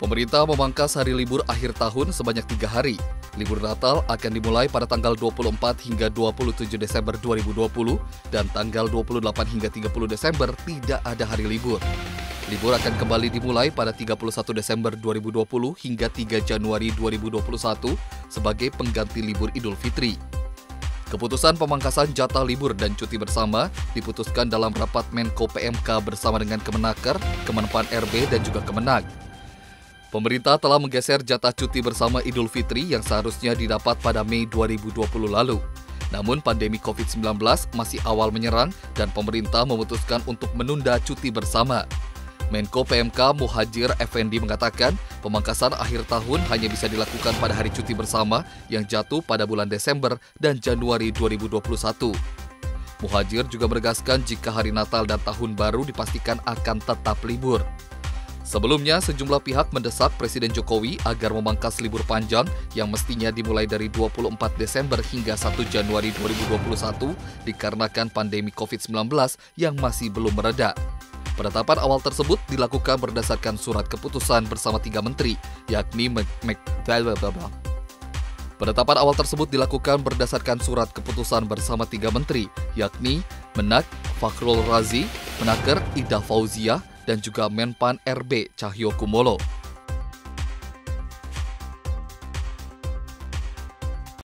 Pemerintah memangkas hari libur akhir tahun sebanyak 3 hari. Libur Natal akan dimulai pada tanggal 24 hingga 27 Desember 2020 dan tanggal 28 hingga 30 Desember tidak ada hari libur. Libur akan kembali dimulai pada 31 Desember 2020 hingga 3 Januari 2021 sebagai pengganti libur Idul Fitri. Keputusan pemangkasan jatah libur dan cuti bersama diputuskan dalam rapat Menko PMK bersama dengan Kemenaker, Kemenpan RB, dan juga Kemenag. Pemerintah telah menggeser jatah cuti bersama Idul Fitri yang seharusnya didapat pada Mei 2020 lalu. Namun pandemi COVID-19 masih awal menyerang dan pemerintah memutuskan untuk menunda cuti bersama. Menko PMK Muhadjir Effendi mengatakan pemangkasan akhir tahun hanya bisa dilakukan pada hari cuti bersama yang jatuh pada bulan Desember dan Januari 2021. Muhadjir juga menegaskan jika hari Natal dan Tahun Baru dipastikan akan tetap libur. Sebelumnya, sejumlah pihak mendesak Presiden Jokowi agar memangkas libur panjang yang mestinya dimulai dari 24 Desember hingga 1 Januari 2021 dikarenakan pandemi COVID-19 yang masih belum mereda. Penetapan awal tersebut dilakukan berdasarkan surat keputusan bersama 3 menteri, yakni Penetapan awal tersebut dilakukan berdasarkan surat keputusan bersama 3 menteri, yakni Menak Fakhrul Razi, Menaker Ida Fauzia, dan juga Menpan RB Cahyokumolo.